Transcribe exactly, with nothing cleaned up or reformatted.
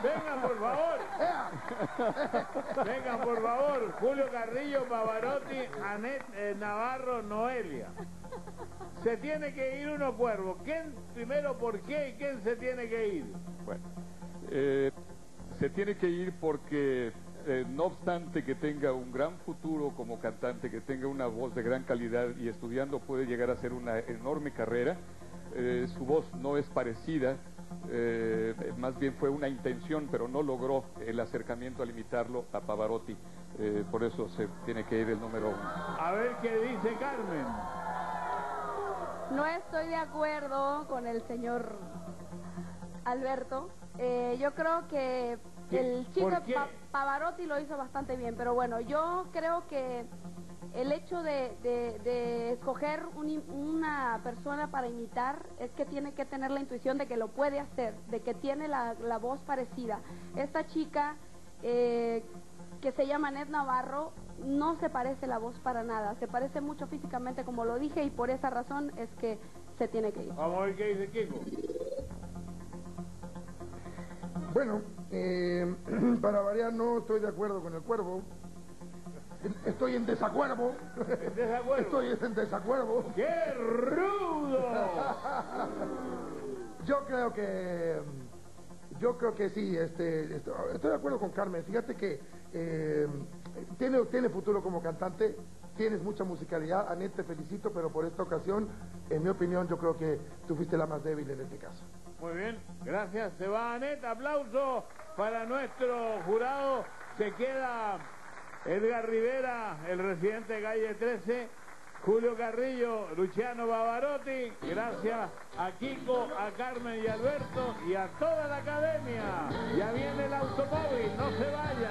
Vengan, por favor. Vengan, por favor. Julio Carrillo, Pavarotti, Anet eh, Navarro, Noelia. Se tiene que ir uno, Cuervo. ¿Quién primero por qué y quién se tiene que ir? Bueno, eh, se tiene que ir porque eh, no obstante que tenga un gran futuro como cantante, que tenga una voz de gran calidad y estudiando puede llegar a hacer una enorme carrera, eh, su voz no es parecida, eh, más bien fue una intención, pero no logró el acercamiento al imitarlo a Pavarotti, eh, por eso se tiene que ir el número uno. A ver qué dice Carmen. No estoy de acuerdo con el señor Alberto. Eh, yo creo que el chico pa Pavarotti lo hizo bastante bien, pero bueno, yo creo que el hecho de, de, de escoger un, una persona para imitar es que tiene que tener la intuición de que lo puede hacer, de que tiene la, la voz parecida. Esta chica eh, que se llama Anet Navarro no se parece la voz para nada, se parece mucho físicamente como lo dije y por esa razón es que se tiene que ir. Vamos a ver qué dice Kiko. Bueno, eh, para variar no estoy de acuerdo con el Cuervo. Estoy en desacuerdo. ¿En desacuerdo? Estoy en desacuerdo. ¡Qué rudo! Yo creo que... Yo creo que sí, este, estoy, estoy de acuerdo con Carmen. Fíjate que eh, tiene, tiene futuro como cantante, tienes mucha musicalidad. Anet, te felicito, pero por esta ocasión, en mi opinión, yo creo que tú fuiste la más débil en este caso. Muy bien, gracias. Se va Anet, aplauso para nuestro jurado. Se queda Edgar Rivera, el residente de Calle trece, Julio Carrillo, Luciano Pavarotti. Gracias a Kiko, a Carmen y a Alberto y a toda la academia. Ya viene el automóvil, no se vaya.